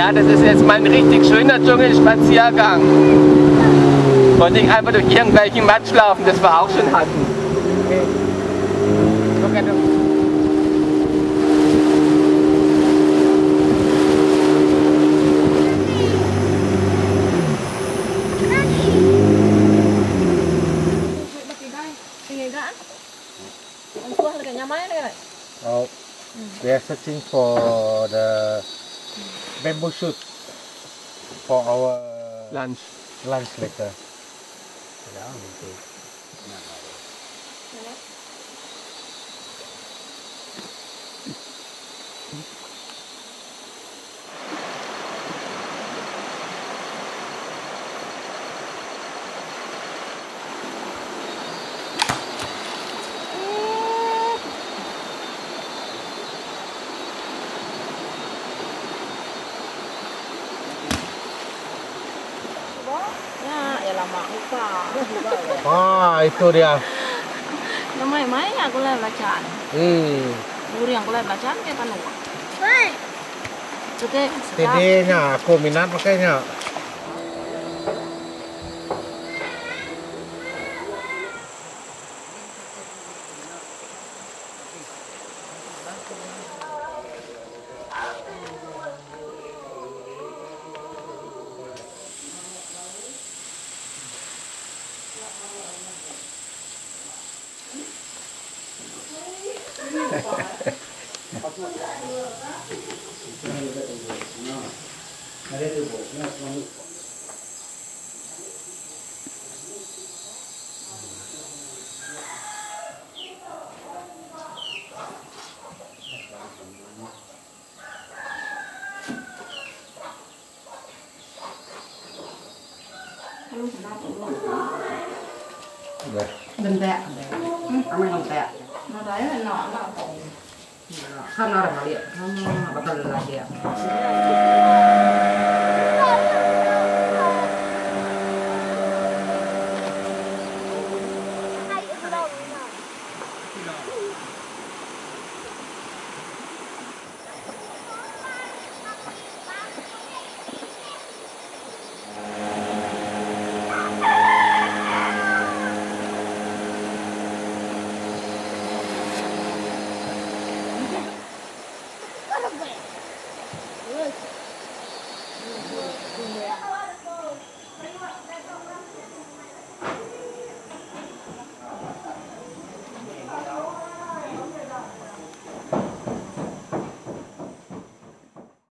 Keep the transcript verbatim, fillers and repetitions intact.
Ja, das ist jetzt mal ein richtig schöner Dschungelspaziergang. Und nicht einfach durch irgendwelchen Matsch laufen, das wir auch schon hatten. Okay. Look at them. Oh, we are searching for the bamboo shoot for our Lunch. lunch later. Ah, itu dia. Namai-mai aku lihat bacaan. Hmm. Guru yang aku lihat bacaan kayak panu. Oke, Tidenya, aku minat pakainya. Bình tẹt. Ăn mấy đồng tẹt. Nó đấy là nọ là không nó là điện, không bắt đầu là điện.